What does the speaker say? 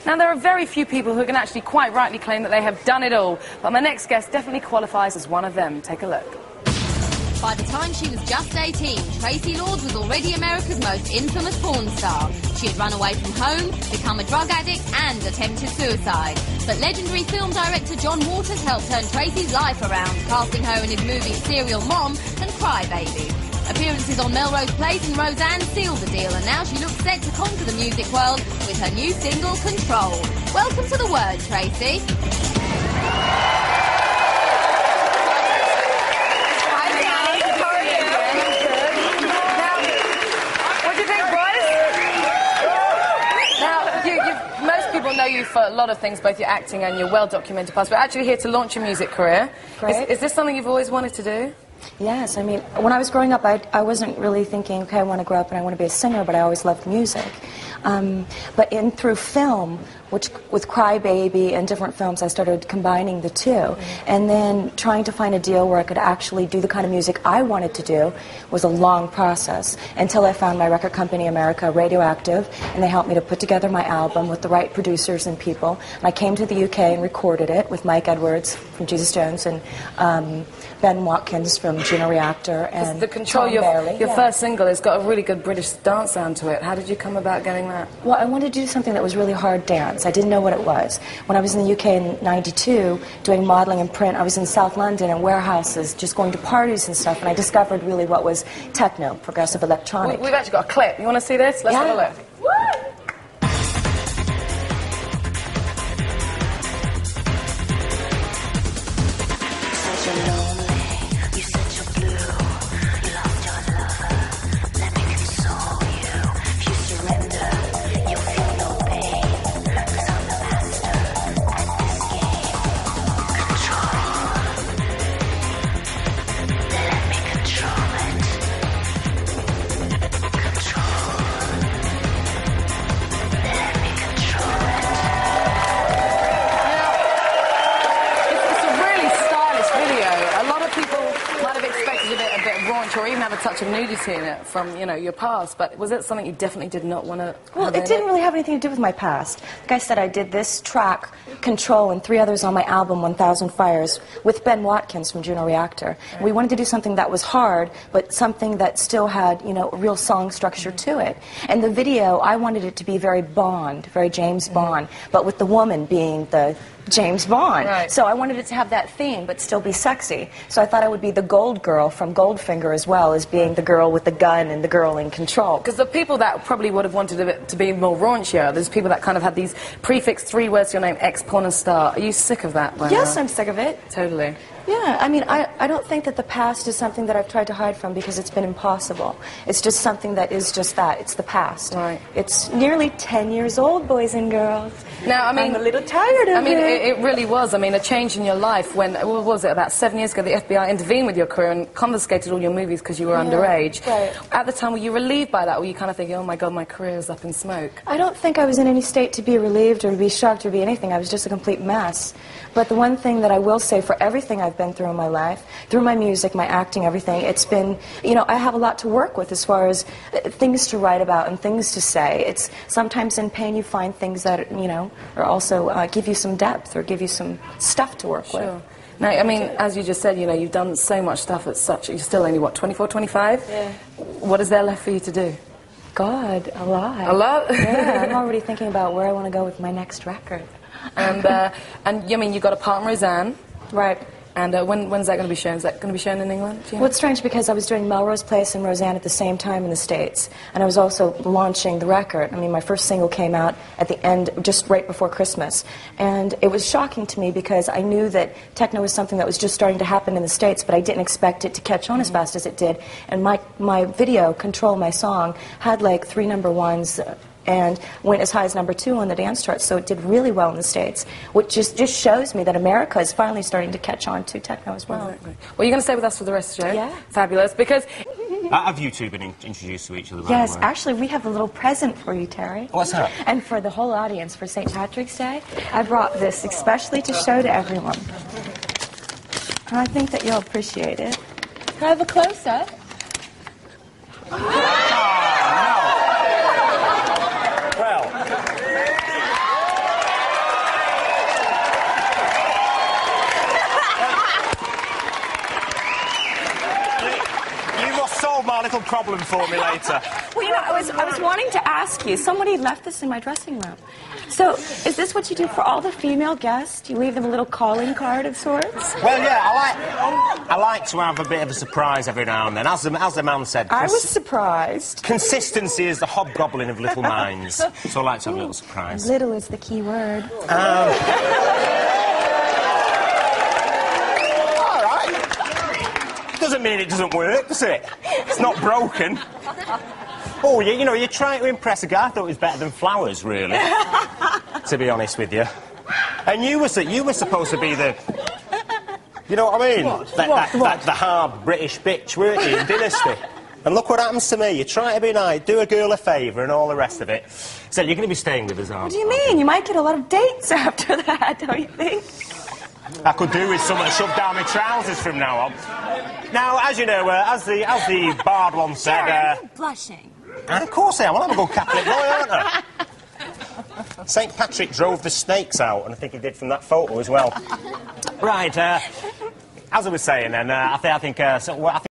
Now, there are very few people who can actually quite rightly claim that they have done it all, but my next guest definitely qualifies as one of them. Take a look. By the time she was just 18, Traci Lords was already America's most infamous porn star. She had run away from home, become a drug addict and attempted suicide. But legendary film director John Waters helped turn Traci's life around, casting her in his movies Serial Mom and Cry Baby. Appearances on Melrose Place and Roseanne sealed the deal, and now she looks set to conquer the music world with her new single, Control. Welcome to The Word, Traci. Know you for a lot of things, both your acting and your well-documented past. We're actually here to launch your music career. Is this something you've always wanted to do? Yes, I mean, when I was growing up, I wasn't really thinking, okay, I want to grow up and I want to be a singer, but I always loved music. But through film, which with Cry Baby and different films, I started combining the two. And then trying to find a deal where I could actually do the kind of music I wanted to do was a long process, until I found my record company, America, Radioactive, and they helped me to put together my album with the right producers and people. And I came to the UK and recorded it with Mike Edwards from Jesus Jones and Ben Watkins from Juno Reactor and the Control, your first single, has got a really good British dance sound to it. How did you come about getting that? Well, I wanted to do something that was really hard dance. I didn't know what it was. When I was in the UK in '92 doing modeling and print, I was in South London in warehouses just going to parties and stuff, and I discovered really what was techno, progressive electronic. We've actually got a clip. You want to see this? Let's have a look. Woo! Or even have a touch of nudity in it from, you know, your past, but was it something you definitely did not want to? Well, it didn't really have anything to do with my past. Like I said, I did this track, Control, and 3 others on my album, 1000 Fires, with Ben Watkins from Juno Reactor. Right. We wanted to do something that was hard, but something that still had, you know, a real song structure to it. And the video, I wanted it to be very Bond, very James Bond, but with the woman being the James Bond. Right. So I wanted it to have that theme, but still be sexy. So I thought I would be the gold girl from Goldfinger, as well as being the girl with the gun and the girl in control. Because the people that probably would have wanted it to be more raunchier, there's people that kind of had these prefix 3 words to your name, ex-porn star. Are you sick of that? Yes, I'm sick of it. Totally. Yeah, I mean, I don't think that the past is something that I've tried to hide from, because it's been impossible. It's just something that is just that. It's the past. Right. It's nearly 10 years old, boys and girls. Now, I mean, I'm a little tired of it. I mean, it really was. I mean, a change in your life when, what was it, about 7 years ago, the FBI intervened with your career and confiscated all your movies because you were underage. Right. At the time, were you relieved by that? Or were you kind of thinking, oh my God, my career is up in smoke? I don't think I was in any state to be relieved or to be shocked or be anything. I was just a complete mess. But the one thing that I will say for everything I've been through in my life, through my music, my acting, everything, it's been, you know, I have a lot to work with as far as things to write about and things to say. It's sometimes in pain you find things that, you know, are also give you some depth or give you some stuff to work with. Now, I mean, as you just said, you know, you've done so much stuff at such, you're still only, what, 24, 25? Yeah. What is there left for you to do? God, a lot. A lot? Yeah, I'm already thinking about where I want to go with my next record. And I mean, you got a part in Roseanne. Right. And when's that going to be shown? Is that going to be shown in England? Do you know? Well, it's strange because I was doing Melrose Place and Roseanne at the same time in the States. And I was also launching the record. I mean, my first single came out at the end, just right before Christmas. And it was shocking to me because I knew that techno was something that was just starting to happen in the States, but I didn't expect it to catch on as fast as it did. And my video, Control, my song, had like 3 number ones. And went as high as #2 on the dance charts, so it did really well in the States, which just shows me that America is finally starting to catch on to techno as well. Exactly. Well, you're going to stay with us for the rest of the show? Yeah. Fabulous, because... Have you two been introduced to each other? Yes, actually, we have a little present for you, Terry. What's that? And for the whole audience, for St. Patrick's Day, I brought this especially to show to everyone. And I think that you'll appreciate it. Can I have a close-up? problem for me later. Well, you know, I was wanting to ask you. Somebody left this in my dressing room. So, is this what you do for all the female guests? You leave them a little calling card of sorts? Well, yeah, I like to have a bit of a surprise every now and then. As the man said... I was surprised. Consistency is the hobgoblin of little minds. So I like to have a little surprise. Little is the key word. All right. Doesn't mean it doesn't work, does it? It's not broken. Oh, you know, you're trying to impress a guy. I thought it was better than flowers, really. To be honest with you. And you were supposed to be the... You know what I mean? The hard British bitch, weren't you, in Dynasty? And look what happens to me. You try to be nice, do a girl a favour and all the rest of it. So you're going to be staying with us, aren't you? What do you mean? You might get a lot of dates after that, don't you think? I could do with something shoved down my trousers from now on. Now, as you know, as the bard once said... Are you blushing? Of course I am. Well, I'm a good Catholic boy, aren't I? St. Patrick drove the snakes out, and I think he did from that photo as well. Right, as I was saying, then, I think